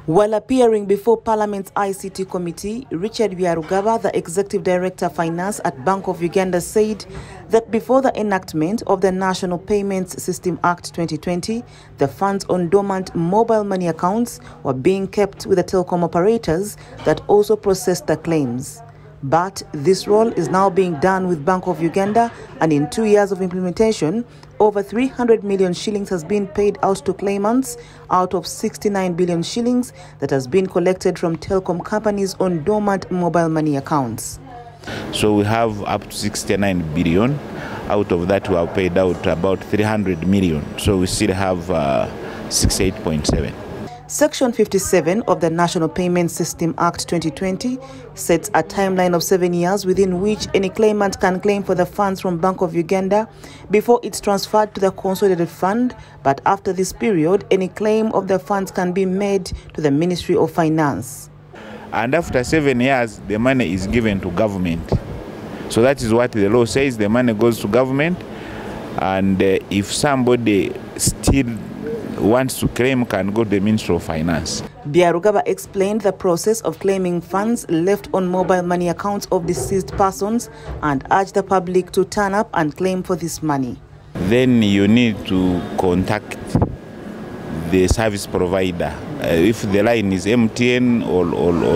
While appearing before Parliament's ICT Committee, Richard Byarugaba, the Executive Director Finance at Bank of Uganda, said that before the enactment of the National Payments System Act 2020, the funds on dormant mobile money accounts were being kept with the telecom operators that also processed the claims. But this role is now being done with Bank of Uganda, and in 2 years of implementation, over 300 million shillings has been paid out to claimants out of 69 billion shillings that has been collected from telecom companies on dormant mobile money accounts. So we have up to 69 billion. Out of that, we have paid out about 300 million. So we still have 68.7. Section 57 of the National Payments System Act 2020 sets a timeline of 7 years within which any claimant can claim for the funds from Bank of Uganda before it's transferred to the consolidated fund. But after this period, any claim of the funds can be made to the Ministry of Finance. And after 7 years, the money is given to government. So that is what the law says. The money goes to government. And if somebody still wants to claim, can go to the Ministry of Finance. Byarugaba explained the process of claiming funds left on mobile money accounts of deceased persons and urged the public to turn up and claim for this money. Then you need to contact the service provider. If the line is MTN or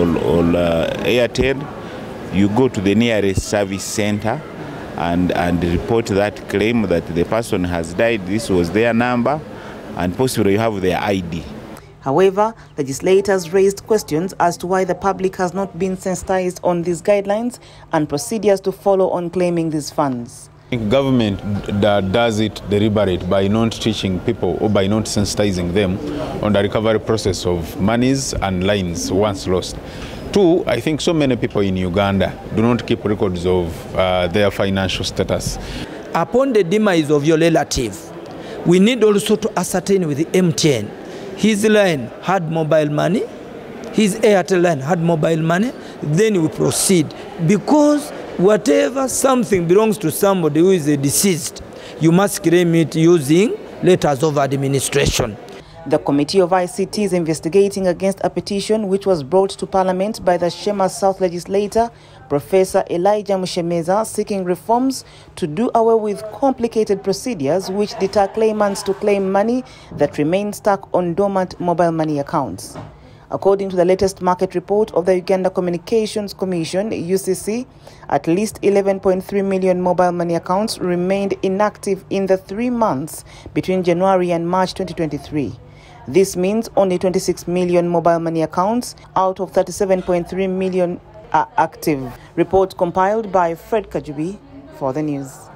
Airtel, you go to the nearest service center and report that claim that the person has died. This was their number, and possibly you have their ID. However, legislators raised questions as to why the public has not been sensitized on these guidelines and procedures to follow on claiming these funds. I think government does it deliberate by not teaching people or by not sensitizing them on the recovery process of monies and lines once lost. Two, I think so many people in Uganda do not keep records of their financial status. Upon the demise of your relative, we need also to ascertain with the MTN, his line had mobile money, his Airtel line had mobile money, then we proceed. Because whatever something belongs to somebody who is a deceased, you must claim it using letters of administration. The Committee of ICT is investigating against a petition which was brought to Parliament by the Shema South legislator, Professor Elijah Mushemeza, seeking reforms to do away with complicated procedures which deter claimants to claim money that remain stuck on dormant mobile money accounts. According to the latest market report of the Uganda Communications Commission, UCC, at least 11.3 million mobile money accounts remained inactive in the 3 months between January and March 2023. This means only 26 million mobile money accounts out of 37.3 million are active. Report compiled by Fred Kajubi for the news.